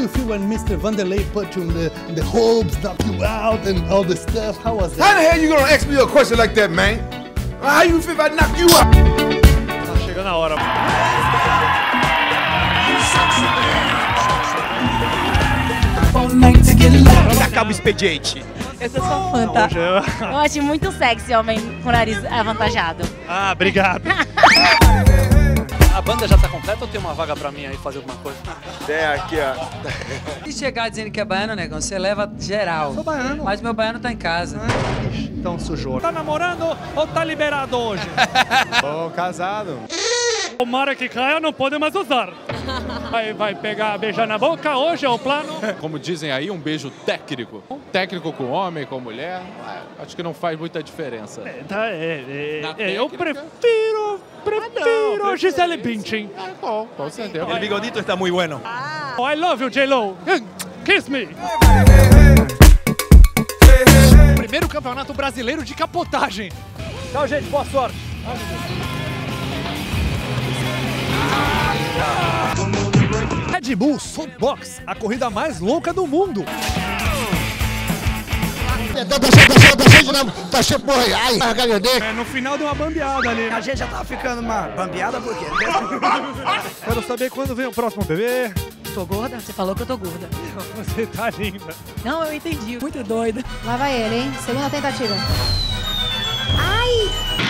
you feel when Mr. Vanderlei put you in the hopes, knock you out and all this stuff? How was that? How the hell you gonna ask me a question like that, man? How you feel if I knock you out? Tá chegando a hora. Acaba o expediente. Eu sou sua fã, tá? Eu acho muito sexy homem com nariz avantajado. Ah, obrigado. A banda já tá completa ou tem uma vaga pra mim aí fazer alguma coisa? Tem aqui, ó. Se chegar dizendo que é baiano, negão, você leva geral. Sou baiano. Mas meu baiano tá em casa. Então sujou. Tá namorando ou tá liberado hoje? Tô casado. Tomara que caia, não pode mais usar. Vai pegar, beijar na boca, hoje é o plano. Como dizem aí, um beijo técnico. Técnico com homem, com mulher, acho que não faz muita diferença. Eu prefiro Gisele Bündchen. Com certeza. El bigodito está muy bueno. I love you, J-Lo. Kiss me. Primeiro campeonato brasileiro de capotagem. Tchau, gente. Boa sorte. Red Bull Soapbox, a corrida mais louca do mundo. No final deu uma bambeada ali. A gente já tava ficando uma bambeada por quê? Quero saber quando vem o próximo bebê. Tô gorda? Você falou que eu tô gorda. Você tá linda. Não, eu entendi. Muito doida. Lá vai ele, hein? Segunda tentativa. Ai!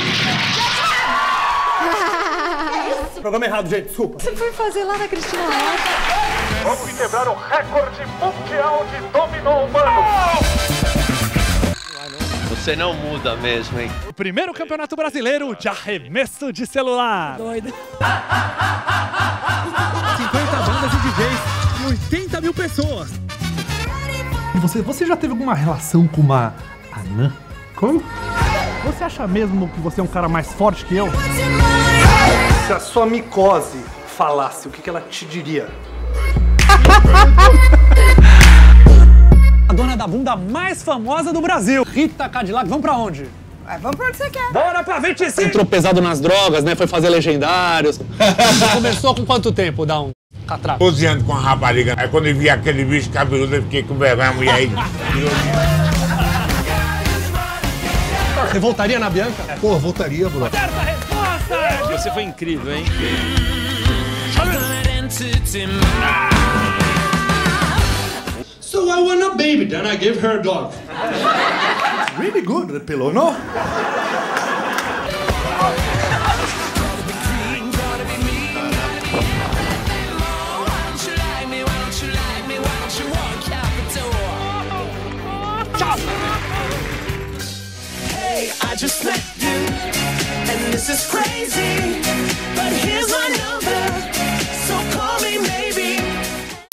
Programa errado, gente, desculpa. Você foi fazer lá na Cristina Rocha? Vamos quebrar o recorde mundial de dominó humano. Você não muda mesmo, hein? O primeiro campeonato brasileiro de arremesso de celular. Doida. 50 bandas de DJs e 80 mil pessoas. E você já teve alguma relação com uma anã? Como? Você acha mesmo que você é um cara mais forte que eu? Se a sua micose falasse, o que ela te diria? A dona da bunda mais famosa do Brasil, Rita Cadillac. Vamos pra onde? Vamos pra onde você quer. Bora pra 25! Entrou pesado nas drogas, né? Foi fazer legendários. Começou com quanto tempo, dá um catrapo? 12 anos com a rapariga. Aí quando eu vi aquele bicho cabeludo, eu fiquei com vergonha, a mulher aí. Você voltaria na Bianca? Pô, voltaria, Bruno. Certa resposta! Você foi incrível, hein? So I want a baby, then I give her a dog. Really good, the pillow, no? I just met you, and this is crazy, but here